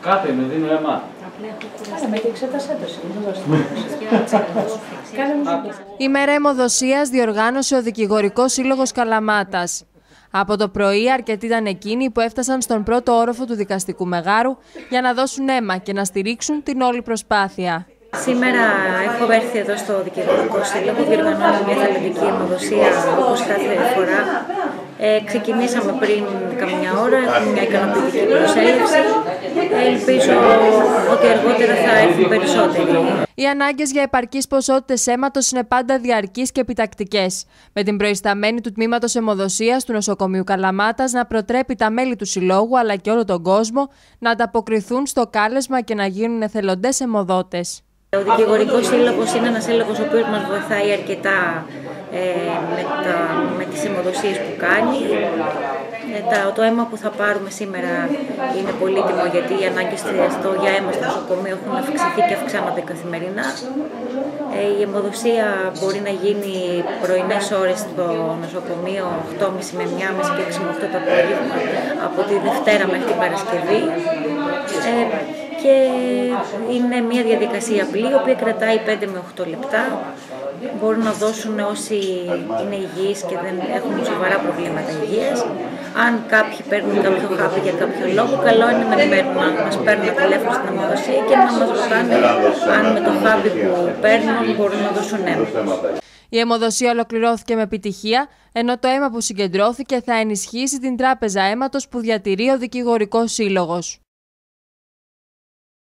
Κάτε με, δίνω αίμα. Η μέρα αιμοδοσίας διοργάνωσε ο Δικηγορικός Σύλλογος Καλαμάτας. Από το πρωί αρκετοί ήταν εκείνοι που έφτασαν στον πρώτο όροφο του δικαστικού μεγάρου για να δώσουν αίμα και να στηρίξουν την όλη προσπάθεια. Σήμερα έχω έρθει εδώ στο Δικηγορικό Σύλλογο, διοργανώνω μια θελοντική αιμοδοσία όπως κάθε φορά. Ξεκινήσαμε πριν καμιά ώρα, έχουμε μια ικανοποιητική προσέλευση. Ελπίζω ότι αργότερα θα έρθουν περισσότεροι. Οι ανάγκες για επαρκείς ποσότητες αίματος είναι πάντα διαρκείς και επιτακτικές, με την προϊσταμένη του Τμήματος Αιμοδοσίας του Νοσοκομείου Καλαμάτας να προτρέπει τα μέλη του Συλλόγου αλλά και όλο τον κόσμο να ανταποκριθούν στο κάλεσμα και να γίνουν εθελοντές αιμοδότες. Ο Δικηγορικός Σύλλογος είναι ένας σύλλογος ο οποίος μας βοηθάει αρκετά με τις αιμοδοσίες που κάνει. Το αίμα που θα πάρουμε σήμερα είναι πολύτιμο γιατί οι ανάγκες για αίμα στο νοσοκομείο έχουν αυξηθεί και αυξάνονται καθημερινά. Η αιμοδοσία μπορεί να γίνει πρωινές ώρες στο νοσοκομείο 8.30 με 1.30 και 6 με 8 το απόγευμα από τη Δευτέρα μέχρι την Παρασκευή. Και είναι μια διαδικασία απλή, η οποία κρατάει 5 με 8 λεπτά. Μπορούν να δώσουν όσοι είναι υγιείς και δεν έχουν σοβαρά προβλήματα υγείας. Αν κάποιοι παίρνουν κάποιο χάπι για κάποιο λόγο, καλό είναι να ενημερώνουν, να μας παίρνουν τηλέφωνο στην αιμοδοσία και να μας ρωτάνε αν με το χάπι που παίρνουν μπορούν να δώσουν αίμα. Η αιμοδοσία ολοκληρώθηκε με επιτυχία, ενώ το αίμα που συγκεντρώθηκε θα ενισχύσει την τράπεζα αίματος που διατηρεί ο Δικηγορικός Σύλλογος.